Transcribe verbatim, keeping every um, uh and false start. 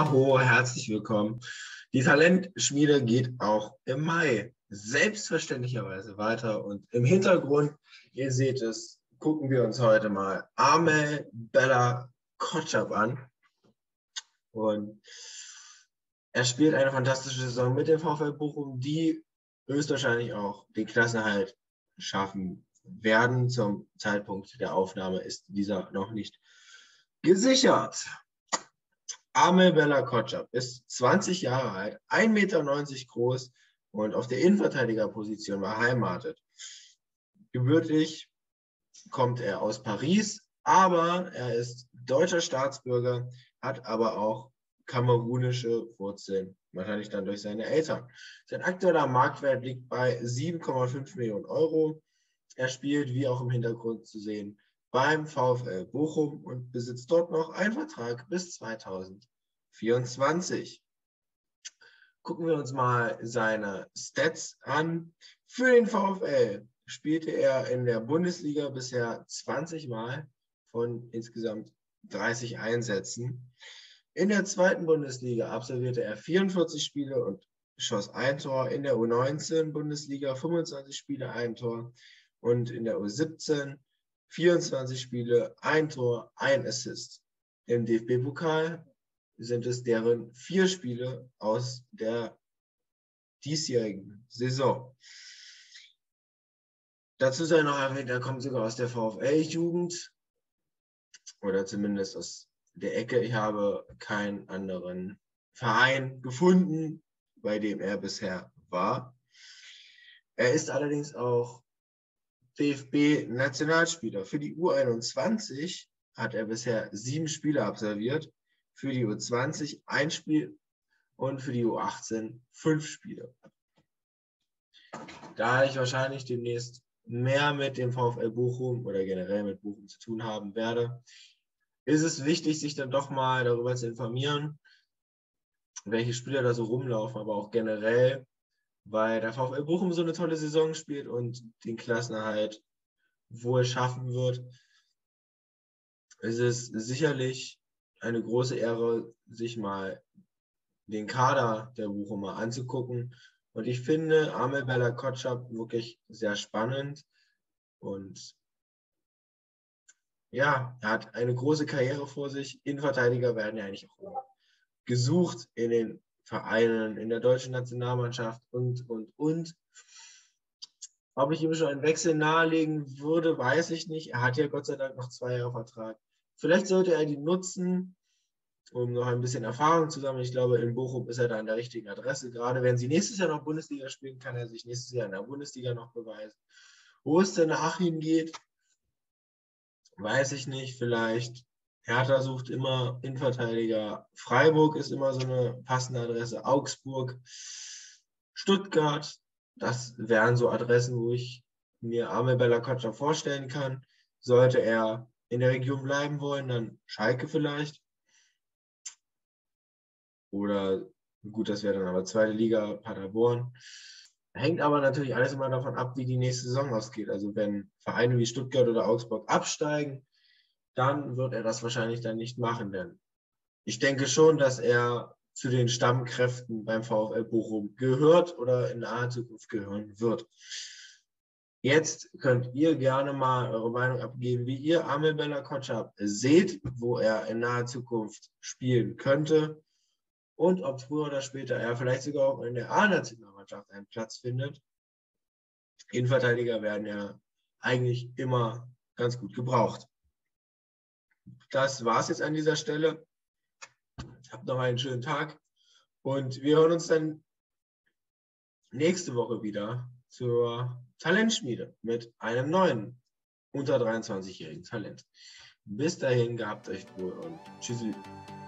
Aho, herzlich willkommen. Die Talentschmiede geht auch im Mai selbstverständlicherweise weiter und im Hintergrund, ihr seht es, gucken wir uns heute mal Amel Bella Kotschap an. Und er spielt eine fantastische Saison mit dem VfL Bochum, die höchstwahrscheinlich auch den Klassenerhalt schaffen werden. Zum Zeitpunkt der Aufnahme ist dieser noch nicht gesichert. Amel Bella Kotschap ist zwanzig Jahre alt, ein Meter neunzig groß und auf der Innenverteidigerposition beheimatet. Gebürtig kommt er aus Paris, aber er ist deutscher Staatsbürger, hat aber auch kamerunische Wurzeln, wahrscheinlich dann durch seine Eltern. Sein aktueller Marktwert liegt bei sieben Komma fünf Millionen Euro. Er spielt, wie auch im Hintergrund zu sehen, beim VfL Bochum und besitzt dort noch einen Vertrag bis zweitausendvierundzwanzig. Gucken wir uns mal seine Stats an. Für den VfL spielte er in der Bundesliga bisher zwanzig Mal von insgesamt dreißig Einsätzen. In der zweiten Bundesliga absolvierte er vierundvierzig Spiele und schoss ein Tor. In der U neunzehn Bundesliga fünfundzwanzig Spiele, ein Tor. Und in der U siebzehn vierundzwanzig Spiele, ein Tor, ein Assist. Im D F B-Pokal sind es deren vier Spiele aus der diesjährigen Saison. Dazu sei noch erwähnt, er kommt sogar aus der VfL-Jugend oder zumindest aus der Ecke. Ich habe keinen anderen Verein gefunden, bei dem er bisher war. Er ist allerdings auch D F B-Nationalspieler. Für die U einundzwanzig hat er bisher sieben Spiele absolviert, für die U zwanzig ein Spiel und für die U achtzehn fünf Spiele. Da ich wahrscheinlich demnächst mehr mit dem VfL Bochum oder generell mit Bochum zu tun haben werde, ist es wichtig, sich dann doch mal darüber zu informieren, welche Spieler da so rumlaufen, aber auch generell, weil der VfL Bochum so eine tolle Saison spielt und den Klassenerhalt wohl schaffen wird. Es ist sicherlich eine große Ehre, sich mal den Kader der Bochumer anzugucken. Und ich finde Amel Bella Kotschap wirklich sehr spannend. Und ja, er hat eine große Karriere vor sich. Innenverteidiger werden ja eigentlich auch immer gesucht in den Vereinen, in der deutschen Nationalmannschaft und, und, und. Ob ich ihm schon einen Wechsel nahelegen würde, weiß ich nicht. Er hat ja Gott sei Dank noch zwei Jahre Vertrag. Vielleicht sollte er die nutzen, um noch ein bisschen Erfahrung zu sammeln. Ich glaube, in Bochum ist er da an der richtigen Adresse. Gerade wenn sie nächstes Jahr noch Bundesliga spielen, kann er sich nächstes Jahr in der Bundesliga noch beweisen. Wo es danach hingeht, weiß ich nicht. Vielleicht Hertha sucht immer Innenverteidiger. Freiburg ist immer so eine passende Adresse. Augsburg, Stuttgart. Das wären so Adressen, wo ich mir Amel Bella Kotschap vorstellen kann. Sollte er in der Region bleiben wollen, dann Schalke vielleicht. Oder gut, das wäre dann aber zweite Liga, Paderborn. Hängt aber natürlich alles immer davon ab, wie die nächste Saison ausgeht. Also wenn Vereine wie Stuttgart oder Augsburg absteigen, dann wird er das wahrscheinlich dann nicht machen. Denn ich denke schon, dass er zu den Stammkräften beim VfL Bochum gehört oder in naher Zukunft gehören wird. Jetzt könnt ihr gerne mal eure Meinung abgeben, wie ihr Amel Bella Kotschap seht, wo er in naher Zukunft spielen könnte und ob früher oder später er vielleicht sogar auch in der A-Nationalmannschaft einen Platz findet. Innenverteidiger werden ja eigentlich immer ganz gut gebraucht. Das war es jetzt an dieser Stelle. Habt noch einen schönen Tag und wir hören uns dann nächste Woche wieder zur Talentschmiede mit einem neuen unter dreiundzwanzigjährigen Talent. Bis dahin, gehabt euch wohl und tschüssi.